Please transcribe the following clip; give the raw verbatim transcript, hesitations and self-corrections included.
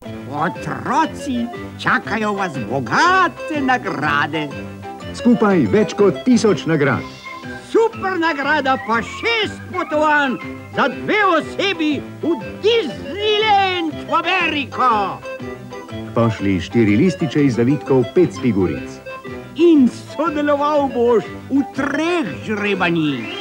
Otroci, čakajo vas bogate nagrade. Skupaj več kot tisoč nagrad. Super nagrada pa šest potovanj za dve osebi v Disneyland v Ameriko. Pošli štiri lističe iz zavitkov pet figuric. In sodeloval boš v treh žrebanjih.